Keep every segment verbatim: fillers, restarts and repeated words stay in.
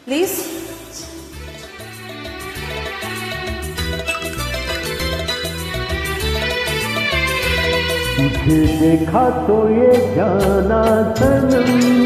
Please. तुझे देखा तो ये जाना सनम,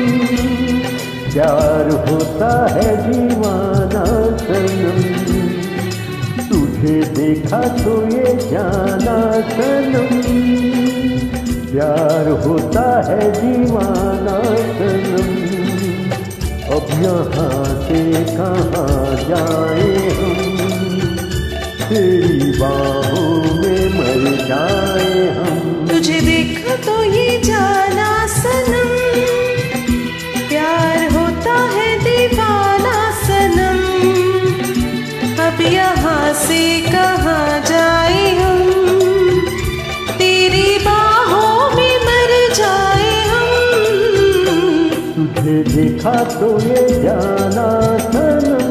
प्यार होता है दीवाना सनम। तुझे देखा तो ये जाना सनम, प्यार होता है दीवाना सनम। अब यहाँ से कहाँ जाए हम, तेरी बाहों में मर जाए हम। तुझे देखा तो ये जाना सनम, प्यार होता है दीवाना सनम। अब यहाँ से कहाँ जाए हम, तेरी बाहों में मर जाए हम। तुझे देखा तो ये जाना सनम।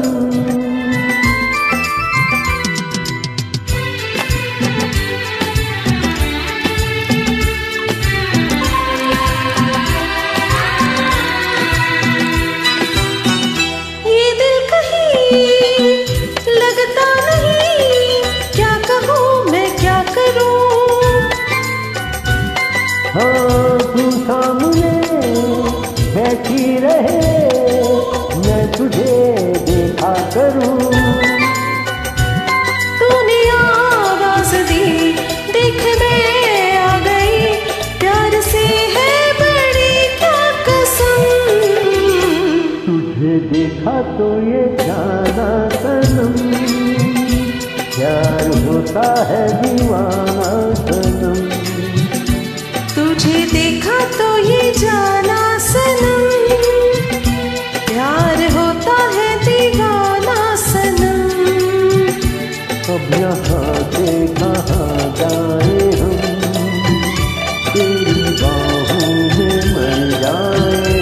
हाँ तू सामने बैठी रहे, मैं तुझे देखा करूं। तूने आवाज दी, देख मैं आ गई, प्यार से है बड़ी क्या कसम। तुझे देखा तो ये जाना सनम, प्यार होता है दीवाना सनम। तुझे देखा तो ये जाना सनम, प्यार होता है दीवाना सनम। अब यहाँ से कहाँ जाए हम, तेरी बाहों में मर जाए